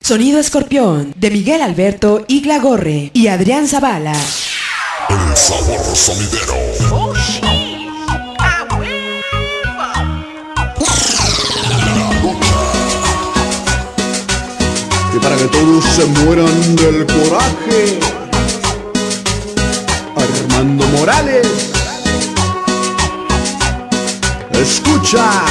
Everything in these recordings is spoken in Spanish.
Sonido Escorpión, de Miguel Alberto Iglagorre y Adrián Zavala. El sabor sonidero. Oh, shit. Ah, huevo. Y para que todos se mueran del coraje, Armando Morales, escucha.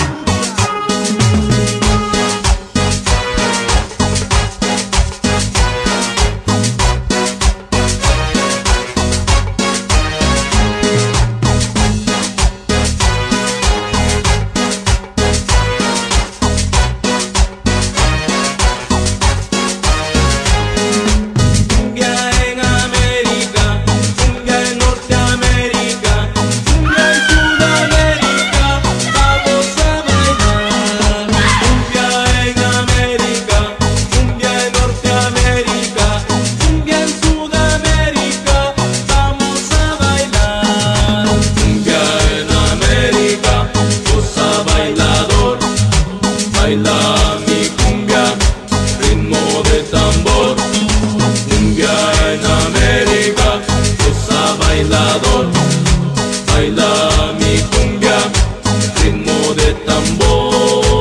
Baila mi cumbia, ritmo de tambor. Cumbia en América, cosa bailador. Baila mi cumbia, ritmo de tambor.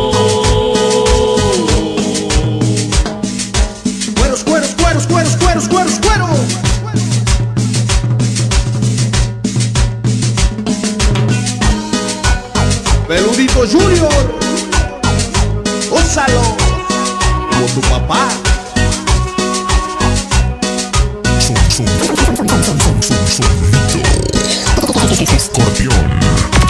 Cueros, cueros, cueros, cueros, cueros, cueros, cueros. Peludito Junior, úsalo como tu papá. Sonido Escorpión.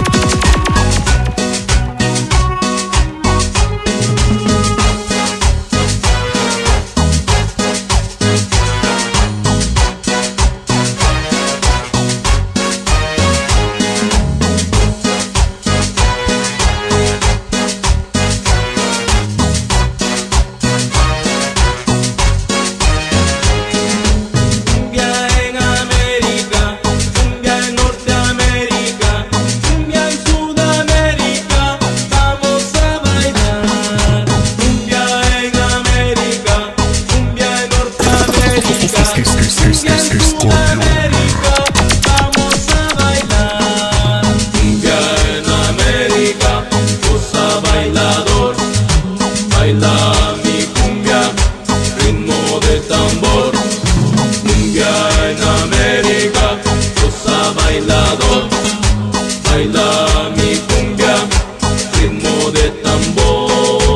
Baila mi cumbia, ritmo de tambor. Cumbia en América, cosa bailador. Baila mi cumbia, ritmo de tambor.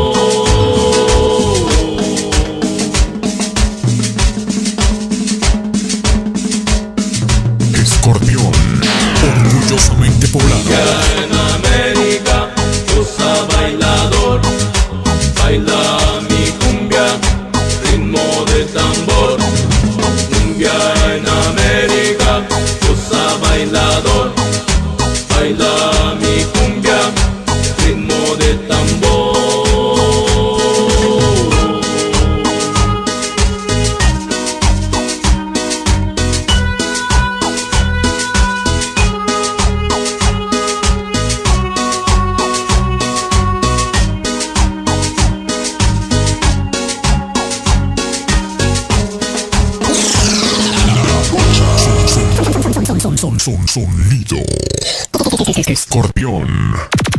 Escorpión, orgullosamente poblado. Cumbia en América, cosa bailador. Baila mi cumbia, ritmo de tambor. Cumbia en América, cosa bailador. Baila mi cumbia, ritmo de tambor. Sonido Escorpión.